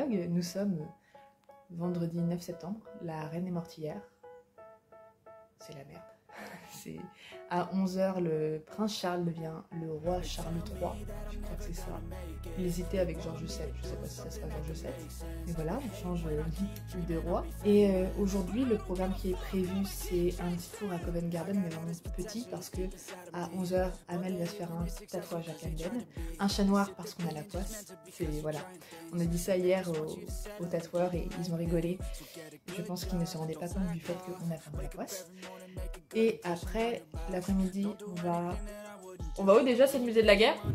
vlog. Nous sommes vendredi 9 septembre, la reine est morte hier. C'est la merde. C'est à 11 h, le prince Charles devient le roi Charles III, je crois que c'est ça. Il hésitait avec George VII, je sais pas si ça sera George VII. Mais voilà, on change de roi. Et aujourd'hui, le programme qui est prévu, c'est un petit tour à Covent Garden, mais vraiment petit, parce que à 11 h, Amel va se faire un petit tatouage à Camden. Un chat noir parce qu'on a la poisse. Voilà. On a dit ça hier aux tatoueurs et ils ont rigolé. Je pense qu'ils ne se rendaient pas compte du fait qu'on a fait la poisse. Et après, l'après-midi, on va où déjà? C'est le musée de la guerre?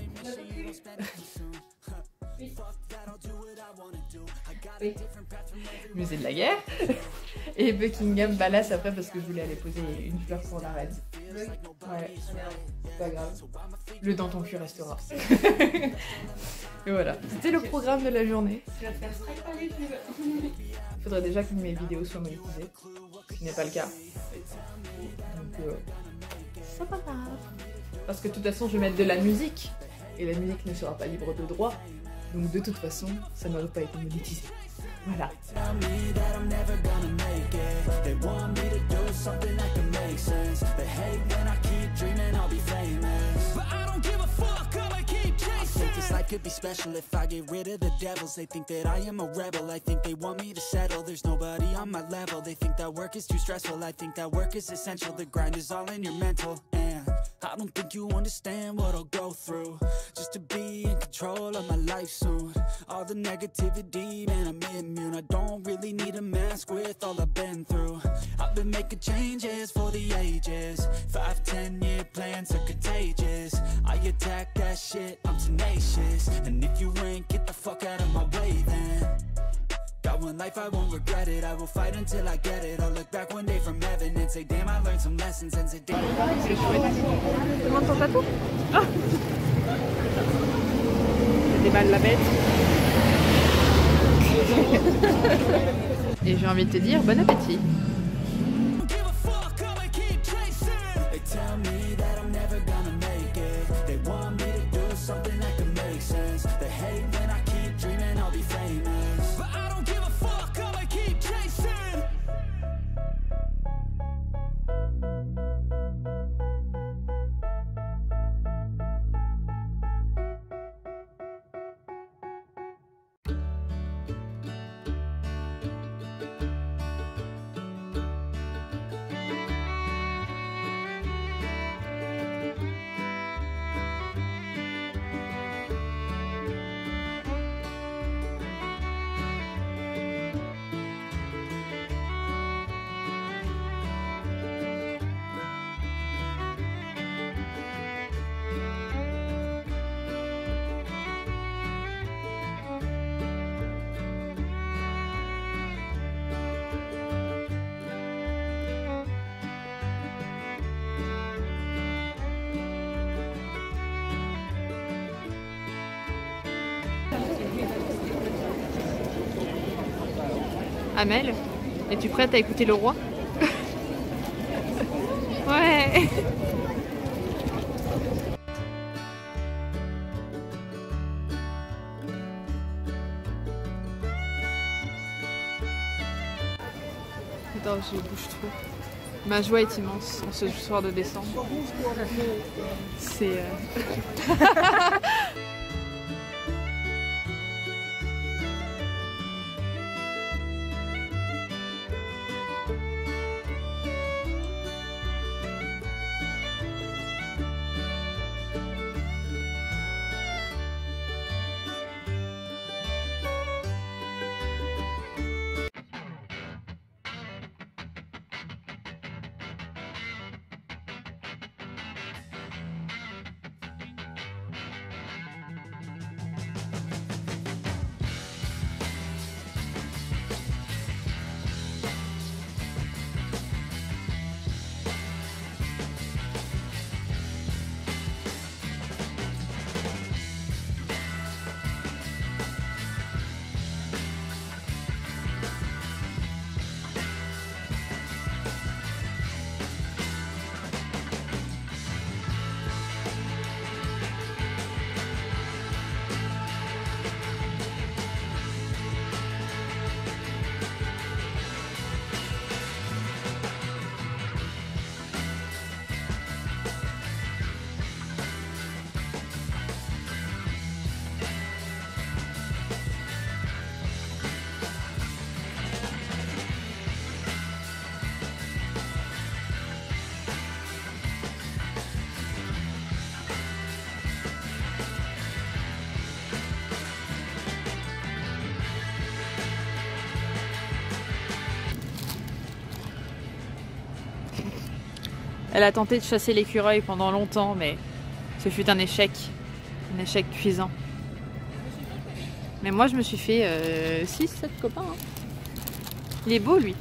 Oui. Oui. Musée de la guerre. Et Buckingham Palace après parce que je voulais aller poser une fleur pour la reine. Oui. Ouais. C'est pas grave. Le dans ton cul restera. Et voilà. C'était le programme de la journée. Tu vas te faire strike par YouTube. Il faudrait déjà que mes vidéos soient monétisées. Ce qui n'est pas le cas. Donc, c'est pas grave. Parce que de toute façon, je vais mettre de la musique. Et la musique ne sera pas libre de droit. Donc, de toute façon, ça n'aurait pas été monétisé. Voilà. Life could be special if I get rid of the devils. They think that I am a rebel. I think they want me to settle. There's nobody on my level. They think that work is too stressful. I think that work is essential. The grind is all in your mental. And I don't think you understand what I'll go through just to be in control of my life soon. All the negativity, man, I'm immune. I don't really need a mask with all I've been through. I've been making changes for the ages. 5-10 year plans are contagious. I attack that shit, I'm tenacious. And if you ain't, get the fuck out of my way then. Got one life, I won't regret it. I will fight until I get it. I'll look back one day from heaven and say, damn, I learned some lessons. And say, damn. C'est chouette. Demande ton tatou. Ah, ça déballe la bête. Et j'ai envie de te dire, bon appétit. Amel, es-tu prête à écouter le roi? Ouais. Attends, je bouge trop. Ma joie est immense en ce soir de décembre. C'est... Elle a tenté de chasser l'écureuil pendant longtemps, mais ce fut un échec cuisant. Mais moi, je me suis fait 6-7 copains. Hein. Il est beau, lui.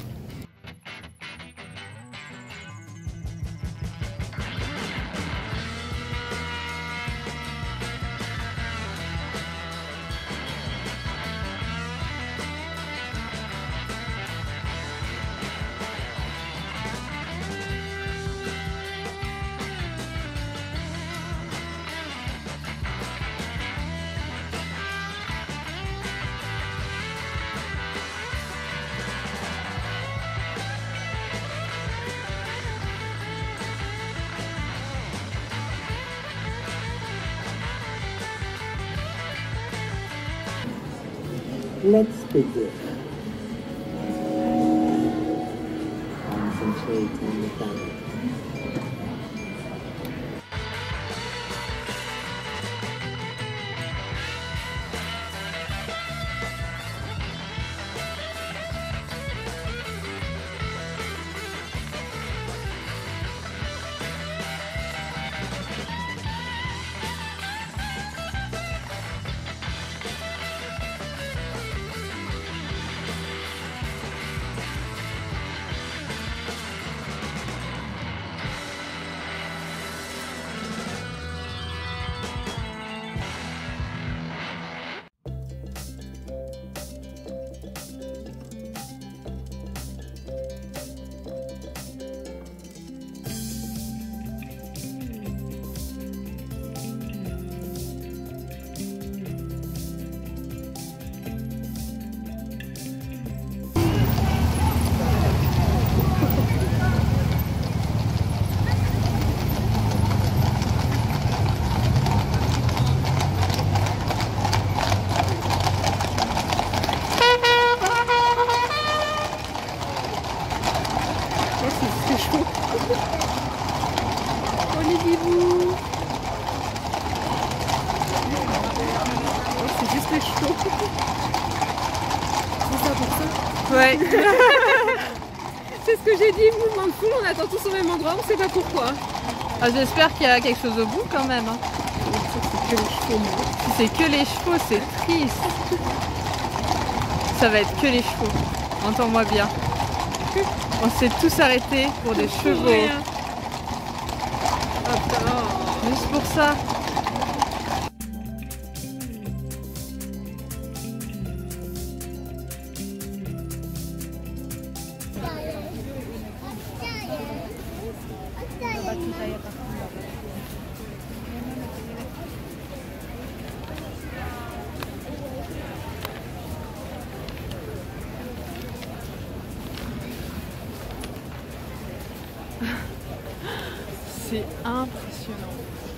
Let's begin. Concentrate on the family. Oh les bibous. Oh, c'est juste chaud. C'est ça pour ça. Ouais. C'est ce que j'ai dit, mouvement de foule, on attend tous au même endroit, on sait pas pourquoi. Ah, j'espère qu'il y a quelque chose au bout quand même. Hein. C'est que les chevaux, moi. Si c'est que les chevaux, c'est triste. Ça va être que les chevaux. Entends-moi bien. On s'est tous arrêtés pour des chevaux. Rien. Attends. Juste pour ça. C'est impressionnant.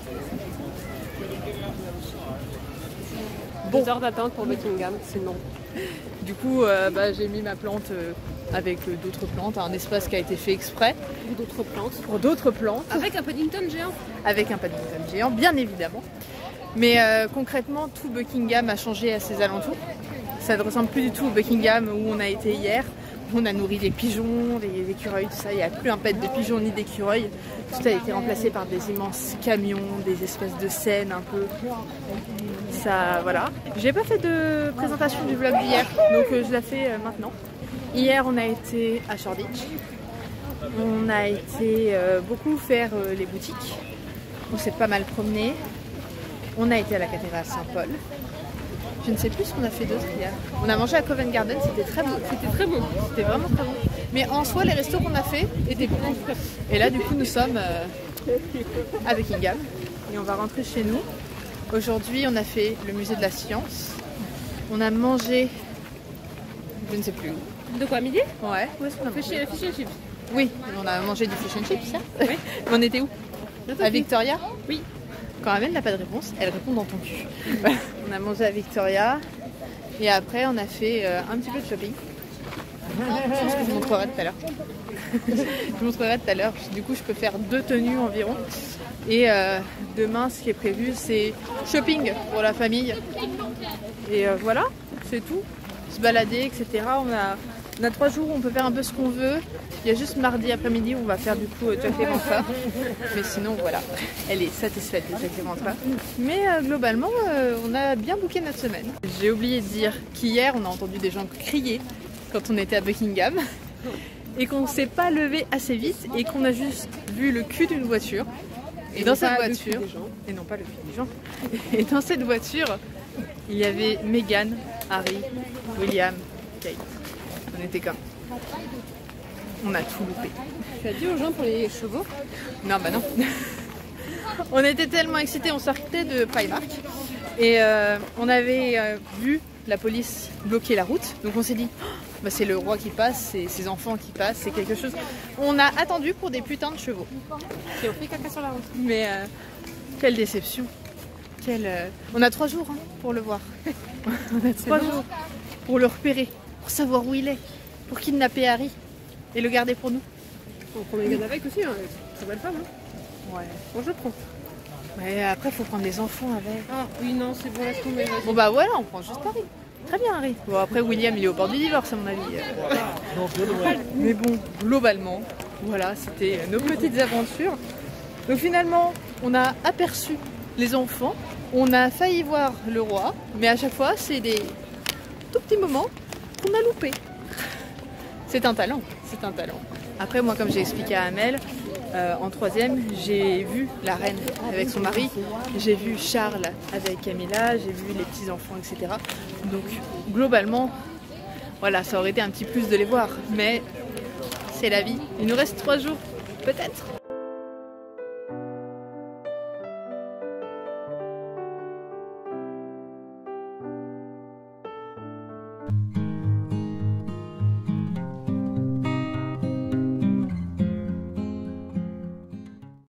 2 heures d'attente pour Buckingham, c'est non. Du coup, j'ai mis ma plante avec d'autres plantes, un espace qui a été fait exprès Ou d'autres plantes. pour d'autres plantes, Avec un Paddington géant. avec un Paddington géant, bien évidemment. Mais concrètement, tout Buckingham a changé à ses alentours. Ça ne ressemble plus du tout au Buckingham où on a été hier. On a nourri des pigeons, des écureuils, tout ça. Il n'y a plus un pet de pigeons ni d'écureuils. Tout a été remplacé par des immenses camions, des espèces de scènes un peu. Ça, voilà. J'ai pas fait de présentation du vlog d'hier, donc je la fais maintenant. Hier, on a été à Shoreditch. On a été beaucoup faire les boutiques. On s'est pas mal promené. On a été à la cathédrale Saint-Paul. Je ne sais plus ce qu'on a fait d'autre hier. On a mangé à Covent Garden, c'était très bon. C'était très bon. C'était vraiment très bon. Mais en soi, les restos qu'on a fait étaient bons. Et là, du coup, nous sommes à Buckingham. Et on va rentrer chez nous. Aujourd'hui, on a fait le musée de la science. On a mangé... Je ne sais plus où. De quoi, midi? Ouais, où est-ce qu'on a mangé? Fish and chips. Oui, on a mangé du fish and chips, ça. Oui. Mais on était où? À Victoria? Oui. Quand Amel n'a pas de réponse, elle répond dans ton cul. Voilà. On a mangé à Victoria. Et après, on a fait un petit peu de shopping. Je pense que je vous montrerai tout à l'heure. Je vous montrerai tout à l'heure. Du coup, je peux faire 2 tenues environ. Et demain, ce qui est prévu, c'est shopping pour la famille. Et voilà, c'est tout. Se balader, etc. On a On a 3 jours où on peut faire un peu ce qu'on veut. Il y a juste mardi après-midi où on va faire du coup Jack l'Éventreur. Mais sinon voilà, elle est satisfaite de Jack l'Éventreur. Mais globalement, on a bien booké notre semaine. J'ai oublié de dire qu'hier on a entendu des gens crier quand on était à Buckingham. Et qu'on s'est pas levé assez vite et qu'on a juste vu le cul d'une voiture. Et dans cette voiture, et non pas le cul des gens, et dans cette voiture, il y avait Meghan, Harry, William, Kate. On était comme, on a tout loupé. Tu as dit aux gens pour les chevaux? Non, bah non. On était tellement excités, on sortait de Primark et on avait vu la police bloquer la route. Donc on s'est dit, oh, bah c'est le roi qui passe, c'est ses enfants qui passent, c'est quelque chose. On a attendu pour des putains de chevaux. Qui ont fait caca sur la route. Mais quelle déception. On a 3 jours hein, pour le voir. On a 3 jours pour le repérer, pour savoir où il est, pour kidnapper Harry et le garder pour nous. On prend Meghan avec aussi, hein. Très belle femme. Hein. Ouais. Bon, je prends. Mais après, il faut prendre les enfants avec. Ah oui, non, c'est bon, laisse tomber. Bon bah voilà, on prend juste Harry. Très bien Harry. Bon après William il est au bord du divorce à mon avis. Mais bon, globalement, voilà, c'était nos petites aventures. Donc finalement, on a aperçu les enfants, on a failli voir le roi, mais à chaque fois c'est des tout petits moments qu'on a loupés. C'est un talent, c'est un talent. Après moi comme j'ai expliqué à Amel, en 3e, j'ai vu la reine avec son mari, j'ai vu Charles avec Camilla, j'ai vu les petits-enfants, etc. Donc globalement, voilà, ça aurait été un petit plus de les voir, mais c'est la vie. Il nous reste 3 jours, peut-être.